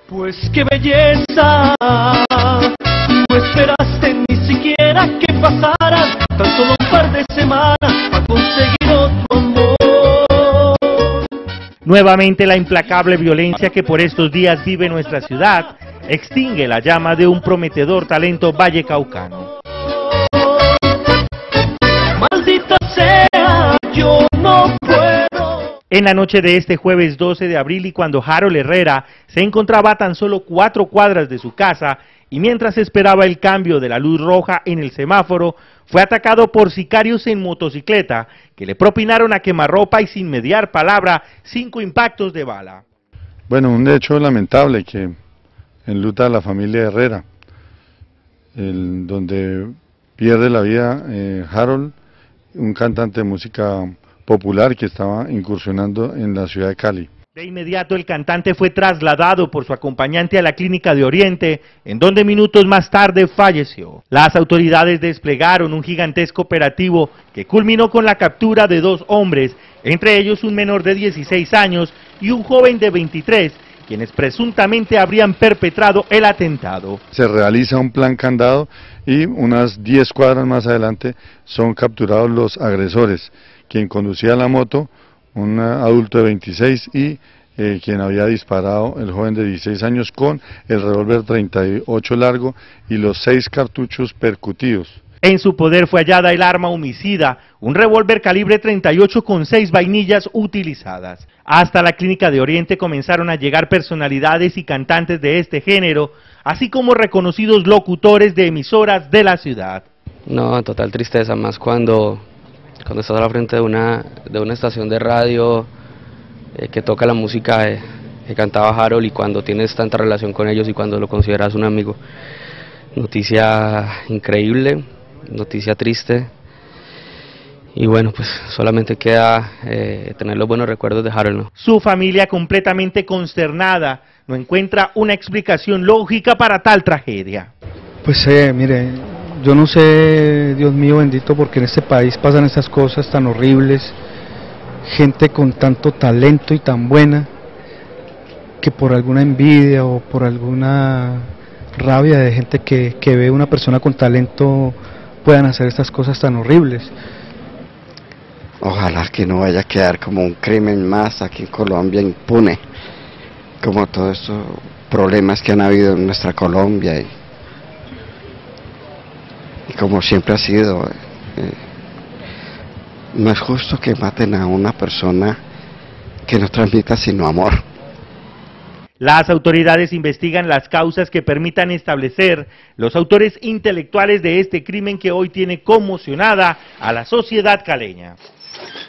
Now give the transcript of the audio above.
Pues qué belleza, no esperaste ni siquiera que pasaran tan solo un par de semanas para conseguir otro amor. Nuevamente la implacable violencia que por estos días vive nuestra ciudad extingue la llama de un prometedor talento vallecaucano. Maldita sea, yo no puedo. En la noche de este jueves 12 de abril y cuando Harold Herrera se encontraba a tan solo 4 cuadras de su casa y mientras esperaba el cambio de la luz roja en el semáforo, fue atacado por sicarios en motocicleta que le propinaron a quemarropa y sin mediar palabra 5 impactos de bala. Bueno, un hecho lamentable que enluta a la familia Herrera, donde pierde la vida Harold, un cantante de música popular que estaba incursionando en la ciudad de Cali. De inmediato el cantante fue trasladado por su acompañante a la clínica de Oriente, en donde minutos más tarde falleció. Las autoridades desplegaron un gigantesco operativo que culminó con la captura de 2 hombres, entre ellos un menor de 16 años y un joven de 23, quienes presuntamente habrían perpetrado el atentado. Se realiza un plan candado y unas 10 cuadras más adelante son capturados los agresores, quien conducía la moto, un adulto de 26 y quien había disparado, el joven de 16 años, con el revólver 38 largo y los 6 cartuchos percutidos. En su poder fue hallada el arma homicida, un revólver calibre 38 con 6 vainillas utilizadas. Hasta la clínica de Oriente comenzaron a llegar personalidades y cantantes de este género, así como reconocidos locutores de emisoras de la ciudad. No, total tristeza, más cuando estás a la frente de una estación de radio que toca la música que cantaba Harold y cuando tienes tanta relación con ellos y cuando lo consideras un amigo. Noticia increíble, noticia triste y bueno, pues solamente queda tener los buenos recuerdos de Harold, ¿no? Su familia, completamente consternada, no encuentra una explicación lógica para tal tragedia. Pues mire, yo no sé, Dios mío bendito, porque en este país pasan estas cosas tan horribles, gente con tanto talento y tan buena, que por alguna envidia o por alguna rabia de gente que ve una persona con talento puedan hacer estas cosas tan horribles. Ojalá que no vaya a quedar como un crimen más aquí en Colombia impune, como todos estos problemas que han habido en nuestra Colombia y como siempre ha sido, no es justo que maten a una persona que no transmita sino amor. Las autoridades investigan las causas que permitan establecer los autores intelectuales de este crimen que hoy tiene conmocionada a la sociedad caleña.